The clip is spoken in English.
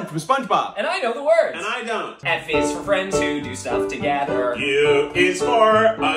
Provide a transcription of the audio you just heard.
Fun from SpongeBob. And I know the words. And I don't. F is for friends who do stuff together. U is for